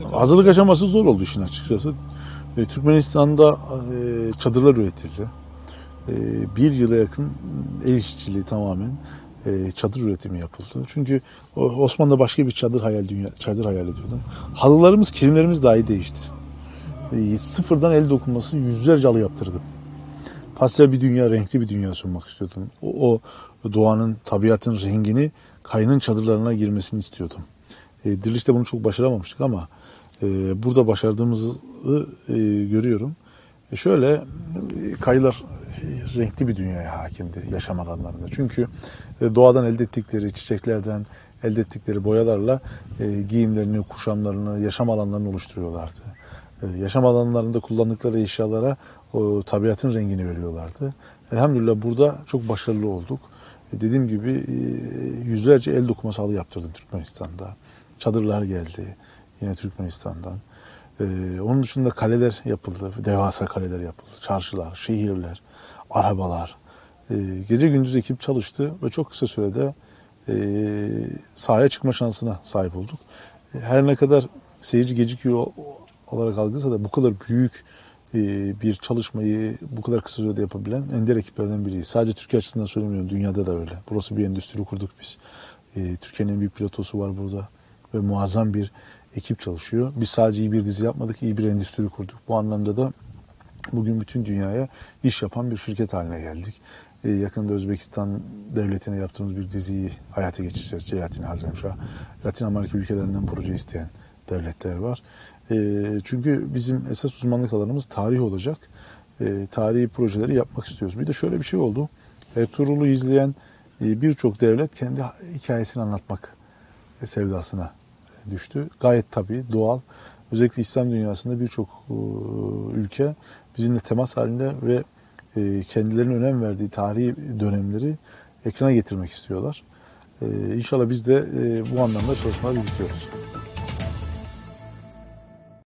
Hazırlık aşaması zor oldu işin açıkçası. Türkmenistan'da çadırlar üretildi. Bir yıla yakın el işçiliği tamamen çadır üretimi yapıldı. Çünkü Osmanlı'da başka bir çadır hayal ediyordum. Halılarımız, kilimlerimiz dahi değişti. Sıfırdan el dokunması yüzlerce halı yaptırdım. Pastel bir dünya, renkli bir dünya sunmak istiyordum. O doğanın, tabiatın rengini kayının çadırlarına girmesini istiyordum. Diriliş'te bunu çok başaramamıştık ama burada başardığımızı görüyorum. Şöyle kayılar renkli bir dünyaya hakimdi yaşam alanlarında. Çünkü doğadan elde ettikleri çiçeklerden elde ettikleri boyalarla giyimlerini, kuşamlarını, yaşam alanlarını oluşturuyorlardı. Yaşam alanlarında kullandıkları eşyalara o tabiatın rengini veriyorlardı. Elhamdülillah burada çok başarılı olduk. Dediğim gibi yüzlerce el dokuması halı yaptırdım Türkmenistan'da. Çadırlar geldi yine Türkmenistan'dan. Onun dışında kaleler yapıldı, devasa kaleler yapıldı. Çarşılar, şehirler, arabalar. Gece gündüz ekip çalıştı ve çok kısa sürede sahaya çıkma şansına sahip olduk. Her ne kadar seyirci gecikiyor olarak algılasa da bu kadar büyük bir çalışmayı bu kadar kısa sürede yapabilen ender ekiplerden biriyiz. Sadece Türkiye açısından söylemiyorum, dünyada da öyle. Burası bir endüstri kurduk biz. Türkiye'nin en büyük pilotosu var burada ve muazzam bir ekip çalışıyor. Biz sadece iyi bir dizi yapmadık, iyi bir endüstri kurduk. Bu anlamda da bugün bütün dünyaya iş yapan bir şirket haline geldik. Yakında Özbekistan devletine yaptığımız bir diziyi hayata geçireceğiz. Celatin Harzemşah. Latin Amerika ülkelerinden proje isteyen devletler var. Çünkü bizim esas uzmanlık alanımız tarih olacak. Tarihi projeleri yapmak istiyoruz. Bir de şöyle bir şey oldu. Ertuğrul'u izleyen birçok devlet kendi hikayesini anlatmak sevdasına düştü. Gayet tabii, doğal. Özellikle İslam dünyasında birçok ülke bizimle temas halinde ve kendilerine önem verdiği tarihi dönemleri ekrana getirmek istiyorlar. İnşallah biz de bu anlamda çalışmalar yürütüyoruz.